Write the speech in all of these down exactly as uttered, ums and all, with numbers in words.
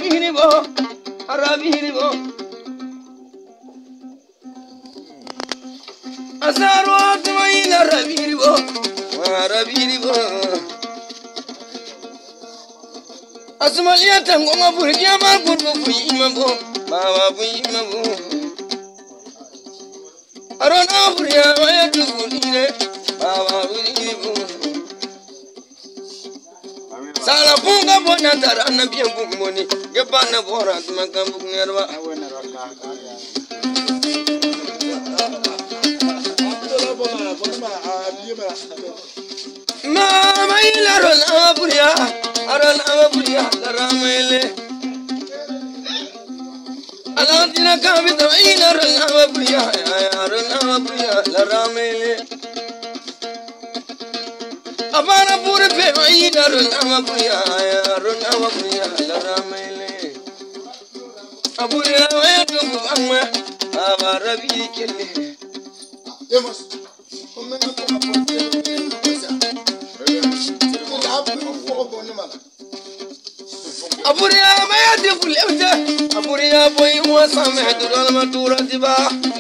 Arabini bo, Arabini bo. Asaro atmaina Arabini bo, Arabini bo. Asmalia tango maburi ama kurbo kuima bo, baba kuima bo. Arona buri ama tu buri baba buri bo. Sala punga bona tara na biya bugmoni gebana bora tmaka bugnerwa mama ila ron aburia aran aburia laramele alantina kabita ila ron aburia aran aburia laramele Abana pure pe ina run amabuya run amabuya laramele abuya wa tu amma abarabi kelle demos komena ko apote abuya ma ya de kulewta abuya boy mo samahdu dal matura tiba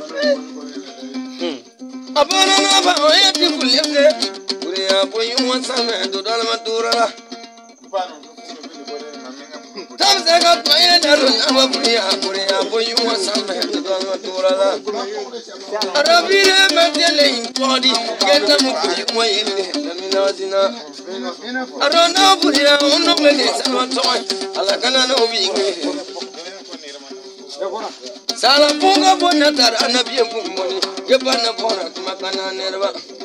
abana na ba ya de kulewta Buria boy one summer to Dalmatura. Times I got my end of Buria, Buria boy one summer to Dalmatura. Arabia Magdalene body, get them away. Let me know Zina. I don't know Buria, no minutes, I'm not toy. Alakana no being. Salapunga Bonatar and a beer book money. Gabana Bona to Macana Nerva.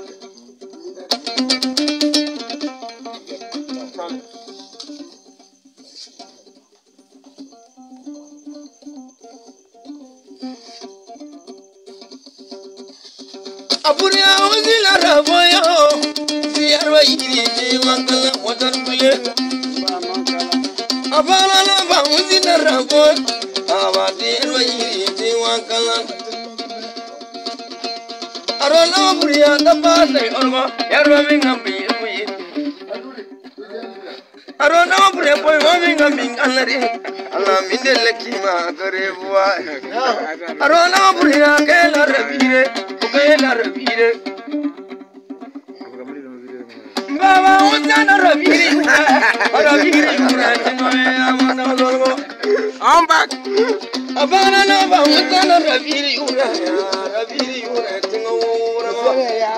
Aburia uzila raboyo biarwa yiri mangala wadarule abala na ba uzila raboy abadirwa yiri mangala arona buria da ba dai orma yarwa mingambi uyi arona buria boy wa mingambi anari ala mindele kima karewa arona buria kela rabire kela rabire baba utana rabire rabire amana lolo I'm back abana na ba utana rabire ura rabire ura tingo ura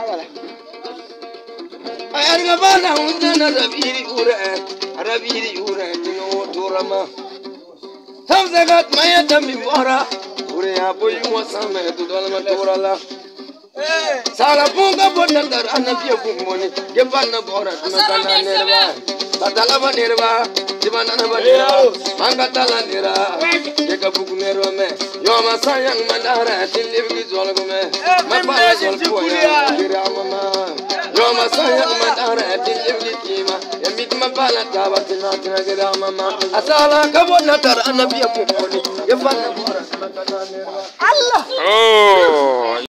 ayar gabana utana rabire ura rabire ura tingo turama samzagat maya tambi bora ure apoy mo samme tu dalma turala Sala punga bona dar anapia bumoni gebana bora makana nerva batala banerva dimana banera mangatala nera gega buku nerva me yoma sayang mandara tilibgi zolgo me mapala zolgo ya gira mama yoma sayang mandara tilibgi kima emit mapala tabatina gira mama asala kabona dar anapia bumoni gebana bora makana nerva Allah oh